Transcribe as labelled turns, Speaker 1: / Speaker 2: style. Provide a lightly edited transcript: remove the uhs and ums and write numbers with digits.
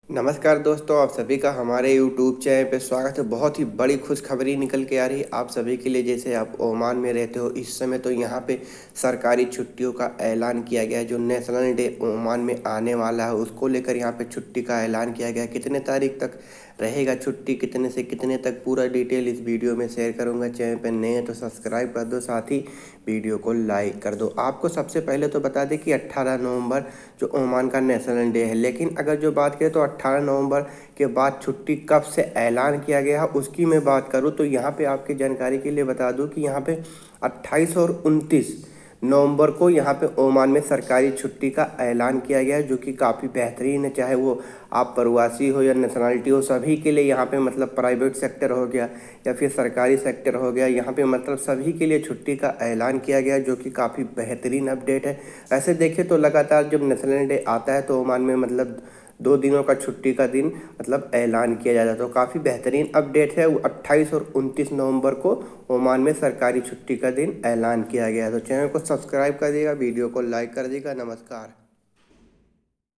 Speaker 1: नमस्कार दोस्तों, आप सभी का हमारे YouTube चैनल पे स्वागत है। बहुत ही बड़ी खुशखबरी निकल के आ रही है आप सभी के लिए। जैसे आप ओमान में रहते हो इस समय, तो यहाँ पे सरकारी छुट्टियों का ऐलान किया गया है। जो नेशनल डे ओमान में आने वाला है उसको लेकर यहाँ पे छुट्टी का ऐलान किया गया है। कितने तारीख तक रहेगा छुट्टी, कितने से कितने तक, पूरा डिटेल इस वीडियो में शेयर करूँगा। चैनल पर नए हैं तो सब्सक्राइब कर दो, साथ ही वीडियो को लाइक कर दो। आपको सबसे पहले तो बता दें कि 18 नवंबर जो ओमान का नेशनल डे है, लेकिन अगर जो बात करें तो 18 नवंबर के बाद छुट्टी कब से ऐलान किया गया है उसकी मैं बात करूं तो यहाँ पे आपकी जानकारी के लिए बता दूं कि यहाँ पे 28 और 29 नवंबर को यहाँ पे ओमान में सरकारी छुट्टी का ऐलान किया गया है, जो कि काफ़ी बेहतरीन है। चाहे वो आप प्रवासी हो या नेशनलिटी हो, सभी के लिए यहाँ पे मतलब प्राइवेट सेक्टर हो गया या फिर सरकारी सेक्टर हो गया, यहाँ पे मतलब सभी के लिए छुट्टी का ऐलान किया गया, जो कि काफ़ी बेहतरीन अपडेट है। ऐसे देखें तो लगातार जब नेशनल डे आता है तो ओमान में मतलब 2 दिनों का छुट्टी का दिन मतलब ऐलान किया जाता है। तो काफ़ी बेहतरीन अपडेट है। 28 और 29 नवंबर को ओमान में सरकारी छुट्टी का दिन ऐलान किया गया है। तो चैनल को सब्सक्राइब कर दिएगा, वीडियो को लाइक कर दिएगा। नमस्कार।